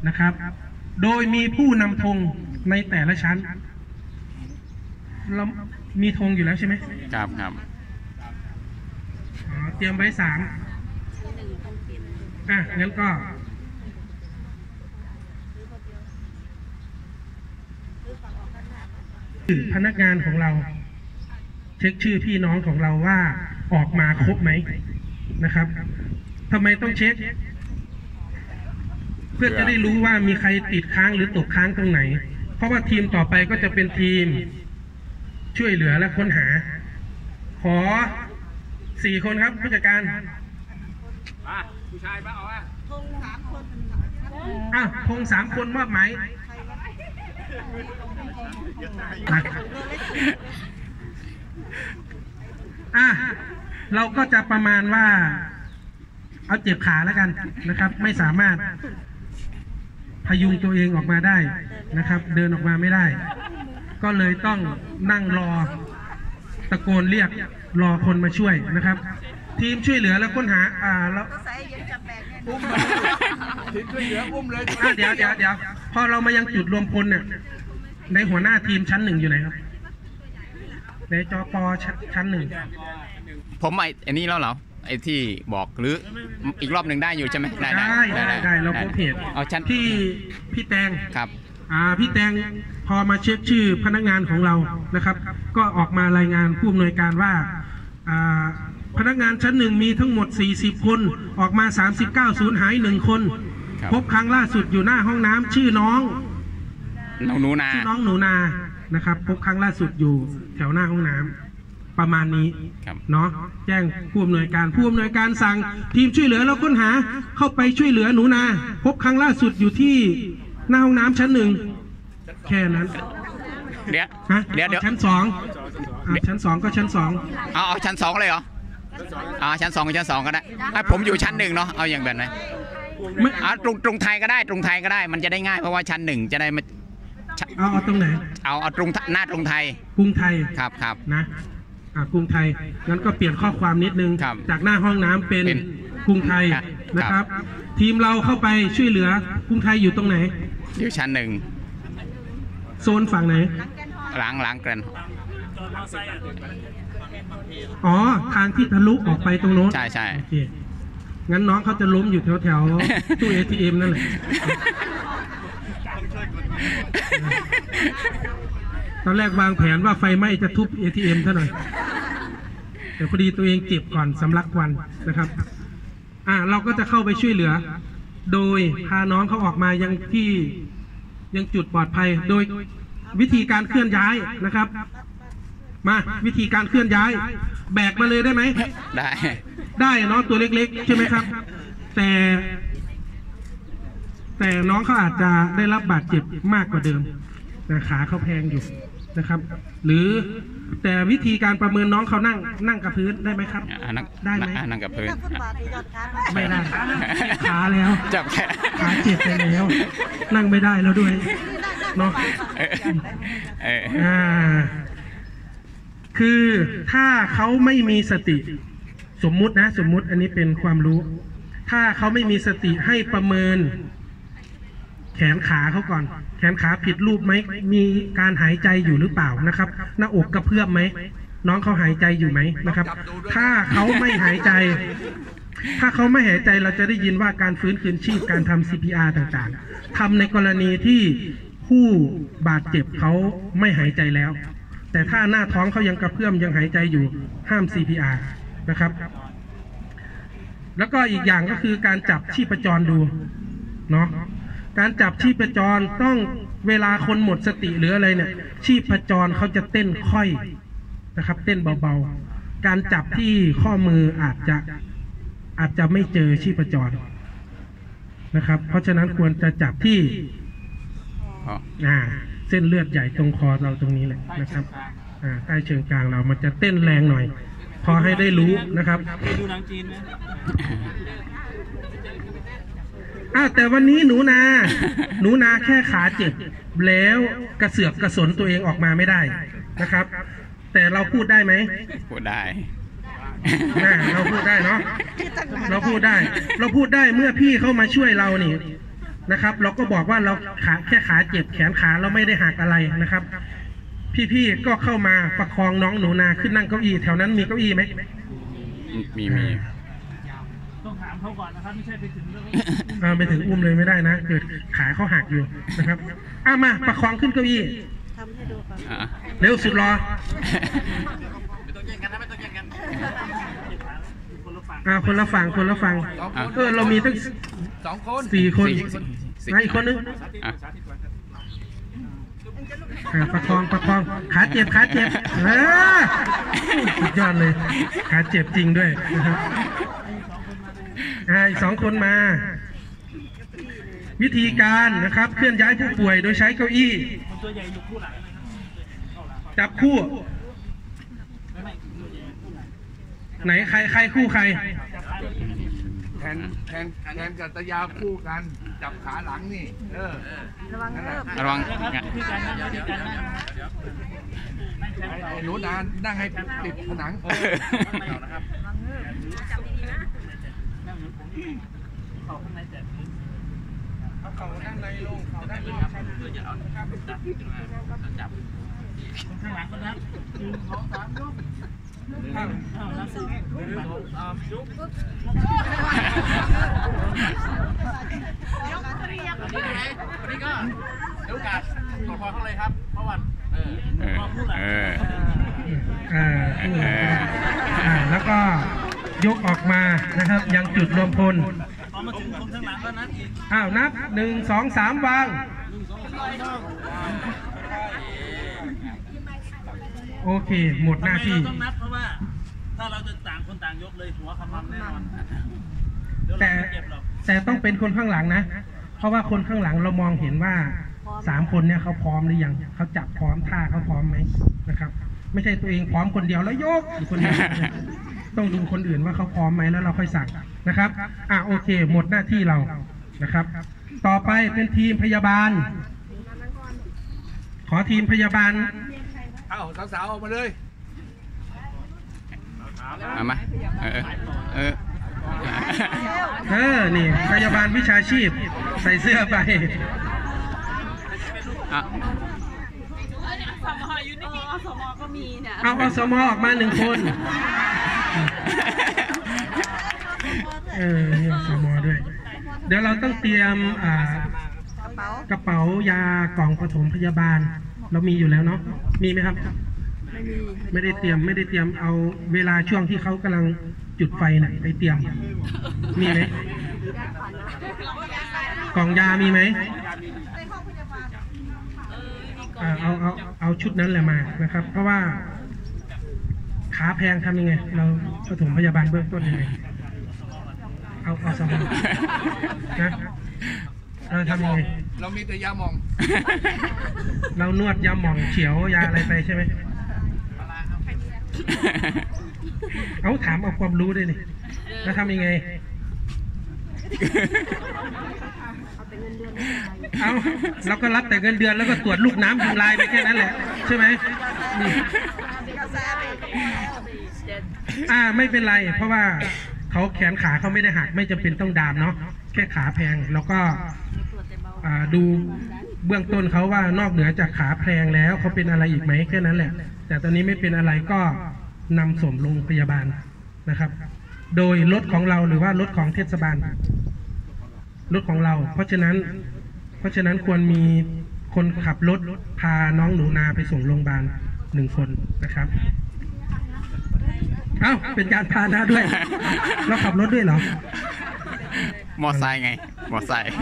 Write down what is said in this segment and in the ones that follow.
นะครับ โดยมีผู้นำธงในแต่ละชั้นเรามีธงอยู่แล้วใช่ไหมครับเตรียมไว้3งั้นก็พนักงานของเราเช็คชื่อพี่น้องของเราว่าออกมาครบไหมนะครับทำไมต้องเช็คเพื่อจะได้รู้ว่ามีใครติดค้างหรือตกค้างตรงไหนเพราะว่าทีมต่อไปก็จะเป็นทีมช่วยเหลือและค้นหาขอ4 คนครับผู้จัดการผู้ชายมาเอาธง3 คนธง3 คนมอบหมายเราก็จะประมาณว่าเอาเจ็บขาแล้วกันนะครับไม่สามารถพยุงตัวเองออกมาได้นะครับเดินออกมาไม่ได้ก็เลยต้องนั่งรอตะโกนเรียกรอคนมาช่วยนะครับทีมช่วยเหลือและค้นหาแล้วอุ้มทีมช่วยเหลืออุ้มเลยเดี๋ยวพอเรามายังจุดรวมพลเนี่ยในหัวหน้าทีมชั้น 1อยู่ไหนครับในจปชั้น 1 ผมอันนี้แล้วเหรอไอ้ที่บอกหรืออีกรอบหนึ่งได้อยู่ใช่ไหมได้เราพบเหตุเอาชั้นที่พี่แตงครับพี่แตงพอมาเช็คชื่อพนักงานของเรานะครับก็ออกมารายงานผู้อำนวยการว่าพนักงานชั้น 1มีทั้งหมด40 คนออกมา39สูญหาย1 คนพบครั้งล่าสุดอยู่หน้าห้องน้ำชื่อน้องหนูนานะครับพบครั้งล่าสุดอยู่แถวหน้าห้องน้ำประมาณนี้เนาะแจ้งผู้อำนวยการสั่งทีมช่วยเหลือแล้วค้นหาเข้าไปช่วยเหลือหนูนาพบครั้งล่าสุดอยู่ที่หน้าห้องน้ำชั้น 1แค่นั้นเดี๋ยวชั้น 2ชั้น 2ก็ชั้น 2 เอาชั้น 2เลยเหรอชั้น 2กับชั้น 2ก็ได้ผมอยู่ชั้น 1เนาะเอาอย่างแบบไหนตรงไทยก็ได้มันจะได้ง่ายเพราะว่าชั้น 1จะได้มาเอาตรงไหนเอาตรงหน้าตรงไทยกรุงไทยครับนะกรุงไทยงั้นก็เปลี่ยนข้อความนิดนึงจากหน้าห้องน้ำเป็นกรุงไทยนะครับทีมเราเข้าไปช่วยเหลือกรุงไทยอยู่ตรงไหนอยู่ชั้น 1โซนฝั่งไหนหลังกันทางที่ทะลุออกไปตรงโน้นใช่งั้นน้องเขาจะล้มอยู่แถวตู้ ATM นั่นแหละตอนแรกวางแผนว่าไฟไหม้จะทุบ ATM ซะหน่อยแต่พอดีตัวเองเจ็บก่อนสำลักควันนะครับเราก็จะเข้าไปช่วยเหลือโดยพาน้องเขาออกมายังจุดปลอดภัยโดยวิธีการเคลื่อนย้ายนะครับมาวิธีการเคลื่อนย้ายแบกมาเลยได้ไหมได้เนาะตัวเล็กๆใช่ไหมครับแต่น้องเขาอาจจะได้รับบาดเจ็บมากกว่าเดิมแต่ขาเขาแพงอยู่นะครับหรือแต่วิธีการประเมินน้องเขานั่งกับพื้นได้ไหมครับได้ไหมนั่งกับพื้นไม่ได้ขาแล้วจับขาเจ็บไปแล้วนั่งไม่ได้แล้วด้วยเนาะคือถ้าเขาไม่มีสติสมมุติอันนี้เป็นความรู้ถ้าเขาไม่มีสติให้ประเมินแขนขาเขาก่อนแขนขาผิดรูปไหมมีการหายใจอยู่หรือเปล่านะครับหน้าอกกระเพื่อมไหมน้องเขาหายใจอยู่ไหมนะครับถ้าเขาไม่หายใจเราจะได้ยินว่าการฟื้นคืนชีพการทำ CPR ต่างๆทำในกรณีที่ผู้บาดเจ็บเขาไม่หายใจแล้วแต่ถ้าหน้าท้องเขายังกระเพื่อมยังหายใจอยู่ห้าม CPR นะครับแล้วก็อีกอย่างก็คือการจับชีพจรดูเนาะการจับชีพจรต้องเวลาคนหมดสติหรืออะไรเนี่ยชีพจรเขาจะเต้นค่อยนะครับเต้นเบาๆการจับที่ข้อมืออาจจะไม่เจอชีพจรนะครับเพราะฉะนั้นควรจะจับที่เส้นเลือดใหญ่ตรงคอเราตรงนี้แหละนะครับใต้เชิงกลางเรามันจะเต้นแรงหน่อยพอให้ได้รู้นะครับดูหนังจีนไหมแต่วันนี้หนูนาแค่ขาเจ็บแล้วกระเสือกกระสนตัวเองออกมาไม่ได้นะครับแต่เราพูดได้ไหมพูดได้เราพูดได้เนาะเราพูดได้เมื่อพี่เข้ามาช่วยเรานี่นะครับ เราก็บอกว่าเราแค่ขาเจ็บแขนขาเราไม่ได้หักอะไรนะครับ พี่ๆก็เข้ามาประคองน้องหนูนาขึ้นนั่งเก้าอี้แถวนั้นมีเก้าอี้ไหมมีต้องถามเขาก่อนนะครับไม่ใช่ไปถึงเรื่องไปถึงอุ้มเลยไม่ได้นะเกิดขาเขาหักอยู่นะครับมาประคองขึ้นเก้าอี้ทำให้ดูก่อนเร็วสุดรอไม่ต้องแย่งกันนะไม่ต้องแย่งกันคนละฝั่งคนละฝั่งเรามีตั้ง 2 คน 4 คนอีกคนนึงอ่ะประคองขาเจ็บสุดยอดเลยขาเจ็บจริงด้วยนะครับอีก2 คนมา วิธีการนะครับเคลื่อนย้ายผู้ป่วยโดยใช้เก้าอี้ตัวใหญ่อยู่คู่หลังนะครับจับคู่ไหนใครคู่ใครแทนกับตะยาคู่กัน จับขาหลังนี่ระวังเริ่มระวังที่การนั่งที่การนั่งไอ้หนูนานนั่งให้ติดผนังระวังเริ่มจับดีๆนะเขาข้างในแต่เขาด้านในลงเขาด้านในจับข้างหลังก็นับ1 2 3ยกนับ4ยกวันนี้ก็เดี๋ยวกัดตัวพอเขาเลยครับเพราะวันคู่หลังแล้วก็ยกออกมานะครับยังจุดรวมพลพอมาถึงคนข้างหลังก็นับอีกนับ1 2 3วางโอเคหมดหน้าที่เราต้องนับเพราะว่าถ้าเราจะต่างคนต่างยกเลยหัวขมำแน่นอนแต่ต้องเป็นคนข้างหลังนะ เพราะว่าคนข้างหลังเรามองเห็นว่า3 คนเนี่ยเขาพร้อมหรือยังเขาจับพร้อมท่าเขาพร้อมไหมนะครับ ไม่ใช่ตัวเองพร้อมคนเดียวแล้วยกอีกคนเดียวต้องดูคนอื่นว่าเขาพร้อมไหมแล้วเราค่อยสั่งนะครับโอเคหมดหน้าที่เรานะครับ ต่อไปเป็นทีมพยาบาล ขอทีมพยาบาลเอาสาวๆออกมาเลยเอามานี่พยาบาลวิชาชีพใส่เสื้อไปสมออยู่นี่สมอก็มีเนี่ยเอาอสมออกมา1 คนอสมอด้วย เดี๋ยวเราต้องเตรียมกระเป๋ายากล่องปฐมพยาบาล เรามีอยู่แล้วเนาะมีไหมครับไม่ได้เตรียมเอาเวลาช่วงที่เขากำลังจุดไฟน่ะไปเตรียมมีไหมกล่องยามีไหมเอาชุดนั้นแหละมานะครับ เพราะว่าขาแพงทำยังไงเราปฐมพยาบาลเบื้องต้นยังไงเอาสมองนะเราทำยังไงเรามีแต่ยาหมองเรานวดยาหม่องเฉียวยาอะไรไปใช่ไหมถามเอาความรู้ด้วยนี่แล้วทำยังไงเราก็รับแต่เงินเดือนแล้วก็ตรวจลูกน้ำยุงลายไปแค่นั้นแหละใช่ไหมไม่เป็นไรเพราะว่าเขาแขนขาเขาไม่ได้หักไม่จำเป็นต้องดามเนาะแค่ขาแพงแล้วก็ดูเบื้องต้นเขาว่านอกเหนือจากขาแพงแล้วเขาเป็นอะไรอีกไหมแค่นั้นแหละแต่ตอนนี้ไม่เป็นอะไรก็นำส่งโรงพยาบาลนะครับ โดยรถของเราหรือว่ารถของเทศบาลรถของเราเพราะฉะนั้นควรมีคนขับรถพาน้องหนูนาไปส่งโรงพยาบาล1 คนนะครับเป็นการพาหนะด้วยเราขับรถด้วยเหรอมอไซค์ไงมอไซค์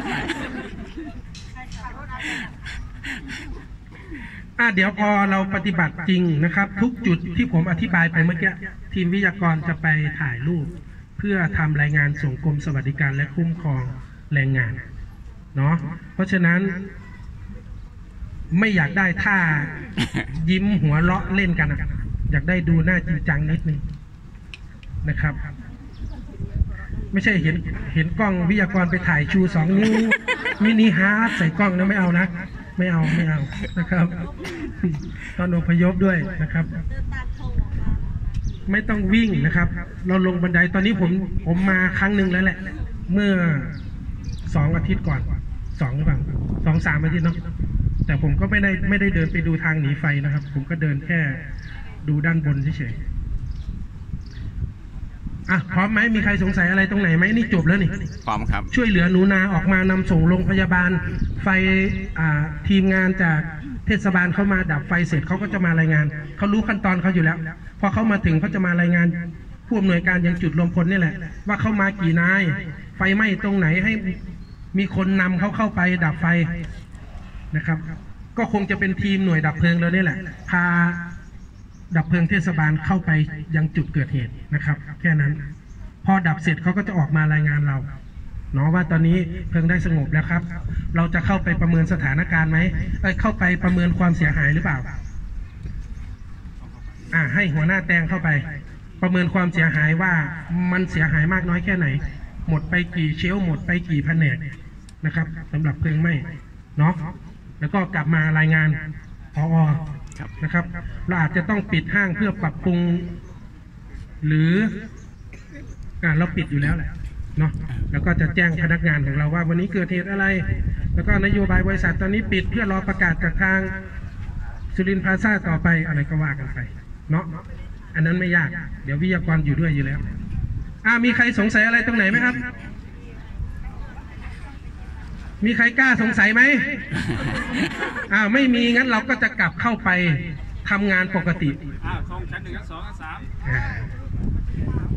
เดี๋ยวพอเราปฏิบัติจริงนะครับ ทุกจุดที่ผมอธิบายไปเมื่อกี้ทีมวิทยากรจะไปถ่ายรูปเพื่อทำรายงานส่งกรมสวัสดิการและคุ้มครองแรงงานเนาะเพราะฉะนั้นไม่อยากได้ท่ายิ้มหัวเราะเล่นกันอยากได้ดูหน้าจริงจังนิดนึงนะครับ ไม่ใช่เห็นกล้องวิทยากรไปถ่ายชู2 นิ้วมินิฮาร์ดใส่กล้องนะไม่เอานะไม่เอานะครับตอนอพยพด้วยนะครับ ไม่ต้องวิ่งนะครับ เราลงบันไดตอนนี้ผมมาครั้งหนึ่งแล้วแหละเมื่อ2 อาทิตย์ก่อน 2หรือเปล่า2-3 อาทิตย์เนาะแต่ผมก็ไม่ได้เดินไปดูทางหนีไฟนะครับ ผมก็เดินแค่ดูด้านบนเฉยๆพร้อมไหมมีใครสงสัยอะไรตรงไหนไหมนี่จบแล้วนี่พร้อมครับช่วยเหลือหนูนาออกมานำส่งโรงพยาบาลไฟทีมงานจากเทศบาลเข้ามาดับไฟเสร็จเขาก็จะมารายงานเขารู้ขั้นตอนเขาอยู่แล้วพอเขามาถึงเขาจะมารายงานผู้อำนวยการยังจุดรวมพลนี่แหละว่าเข้ามากี่นายไฟไหม้ตรงไหนให้มีคนนำเขาเข้าไปดับไฟนะครับก็คงจะเป็นทีมหน่วยดับเพลิงเราเนี่ยแหละพาดับเพลิงเทศบาลเข้าไปยังจุดเกิดเหตุนะครับแค่นั้นพอดับเสร็จเขาก็จะออกมารายงานเราเนาะว่าตอนนี้เพลิงได้สงบแล้วครับ เราจะเข้าไปประเมินสถานการณ์ไหมเข้าไปประเมินความเสียหายหรือเปล่าให้หัวหน้าแตงเข้าไปประเมินความเสียหายว่ามันเสียหายมากน้อยแค่ไหนหมดไปกี่เชลฟ์หมดไปกี่แผนกนะครับสำหรับเพลิงไหม้เนาะแล้วก็กลับมารายงานผอ.นะครับเราอาจจะต้องปิดห้างเพื่อปรับปรุงหรือเราปิดอยู่แล้วแหละเนาะแล้วก็จะแจ้งพนักงานของเราว่าวันนี้เกิดเหตุอะไรแล้วก็นโยบายบริษัทตอนนี้ปิดเพื่อรอประกาศจากทางสุรินทร์พลาซ่าต่อไปอะไรก็ว่ากันไปเนาะอันนั้นไม่ยากเดี๋ยววิทยากรอยู่ด้วยอยู่แล้วมีใครสงสัยอะไรตรงไหนไหมครับมีใครกล้าสงสัยไหม ไม่มีงั้นเราก็จะกลับเข้าไปทำงานปกติส่งชั้น 1 ชั้น 2 ชั้น 3